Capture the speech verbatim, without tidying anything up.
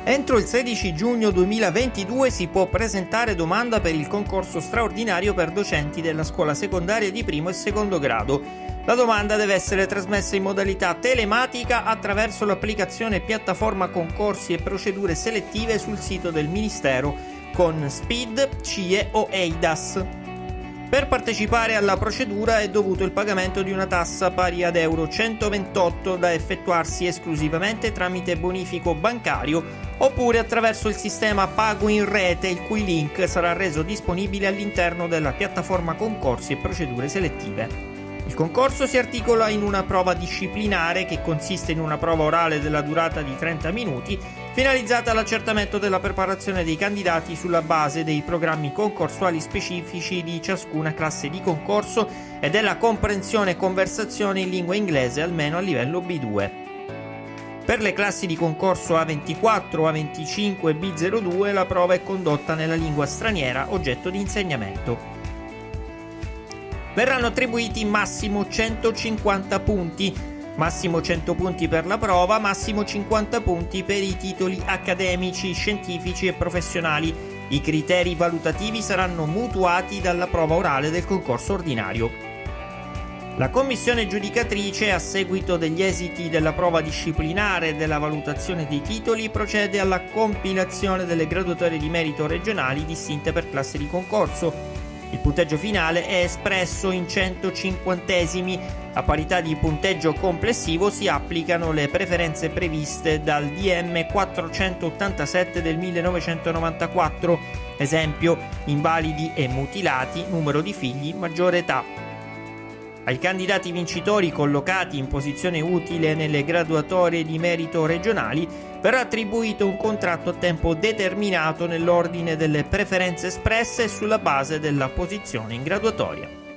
Entro il sedici giugno duemilaventidue si può presentare domanda per il concorso straordinario per docenti della scuola secondaria di primo e secondo grado. La domanda deve essere trasmessa in modalità telematica attraverso l'applicazione piattaforma concorsi e procedure selettive sul sito del Ministero con S P I D, C I E o E I D A S. Per partecipare alla procedura è dovuto il pagamento di una tassa pari ad euro centoventotto da effettuarsi esclusivamente tramite bonifico bancario oppure attraverso il sistema Pago in Rete, il cui link sarà reso disponibile all'interno della piattaforma concorsi e procedure selettive. Il concorso si articola in una prova disciplinare che consiste in una prova orale della durata di trenta minuti, finalizzata all'accertamento della preparazione dei candidati sulla base dei programmi concorsuali specifici di ciascuna classe di concorso e della comprensione e conversazione in lingua inglese almeno a livello B due. Per le classi di concorso A ventiquattro, A venticinque e B zero due la prova è condotta nella lingua straniera oggetto di insegnamento. Verranno attribuiti massimo centocinquanta punti, massimo cento punti per la prova, massimo cinquanta punti per i titoli accademici, scientifici e professionali. I criteri valutativi saranno mutuati dalla prova orale del concorso ordinario. La commissione giudicatrice, a seguito degli esiti della prova disciplinare e della valutazione dei titoli, procede alla compilazione delle graduatorie di merito regionali distinte per classe di concorso. Il punteggio finale è espresso in centocinquantesimi. A parità di punteggio complessivo si applicano le preferenze previste dal D M quattrocentottantasette del millenovecentonovantaquattro, esempio invalidi e mutilati, numero di figli, maggiore età. Ai candidati vincitori collocati in posizione utile nelle graduatorie di merito regionali verrà attribuito un contratto a tempo determinato nell'ordine delle preferenze espresse e sulla base della posizione in graduatoria.